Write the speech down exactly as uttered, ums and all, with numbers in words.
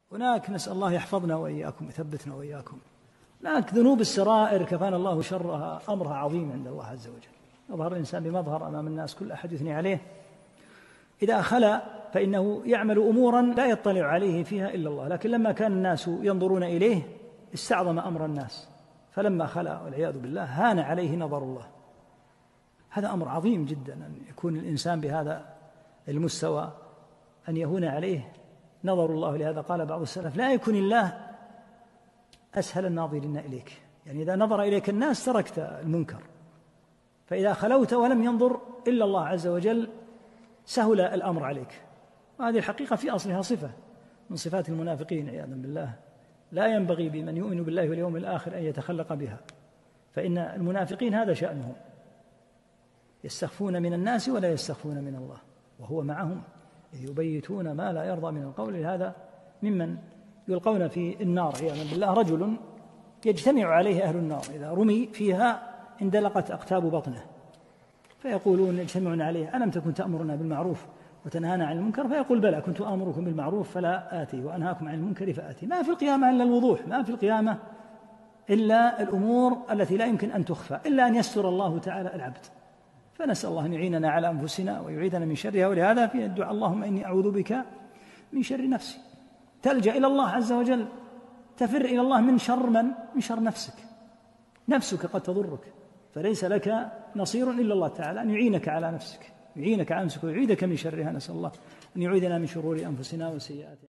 هناك نسأل الله يحفظنا وإياكم يثبتنا وإياكم. هناك ذنوب السرائر كفانا الله شرها، أمرها عظيم عند الله عز وجل. يظهر الإنسان بمظهر أمام الناس، كل أحد يثني عليه. إذا خلا فإنه يعمل أمورا لا يطلع عليه فيها إلا الله، لكن لما كان الناس ينظرون إليه استعظم أمر الناس، فلما خلا والعياذ بالله هان عليه نظر الله. هذا أمر عظيم جدا أن يكون الإنسان بهذا المستوى، أن يهون عليه نظر الله. لهذا قال بعض السلف: لا يكن الله أسهل الناظرين إليك، يعني إذا نظر إليك الناس تركت المنكر، فإذا خلوت ولم ينظر إلا الله عز وجل سهل الأمر عليك. وهذه الحقيقة في أصلها صفة من صفات المنافقين عياذا بالله، لا ينبغي بمن يؤمن بالله واليوم الآخر أن يتخلق بها، فإن المنافقين هذا شأنهم، يستخفون من الناس ولا يستخفون من الله، وهو معهم إذ يبيتون ما لا يرضى من القول. هذا ممن يلقون في النار عياذا بالله. رجل يجتمع عليه أهل النار، إذا رمي فيها اندلقت أقتاب بطنه، فيقولون يجتمعون عليه: ألم تكن تأمرنا بالمعروف وتنهانا عن المنكر؟ فيقول: بلى، كنت آمركم بالمعروف فلا آتي وأنهاكم عن المنكر فآتي. ما في القيامة إلا الوضوح، ما في القيامة إلا الأمور التي لا يمكن أن تخفى إلا أن يستر الله تعالى العبد. فنسأل الله أن يعيننا على أنفسنا ويعيذنا من شرها. ولهذا في الدعاء: اللهم إني أعوذ بك من شر نفسي. تلجأ إلى الله عز وجل، تفر إلى الله من شر من؟ من شر نفسك. نفسك قد تضرك، فليس لك نصير إلا الله تعالى أن يعينك على نفسك، يعينك على نفسك ويعيدك من شرها. نسأل الله أن يعيذنا من شرور أنفسنا وسيئاتنا.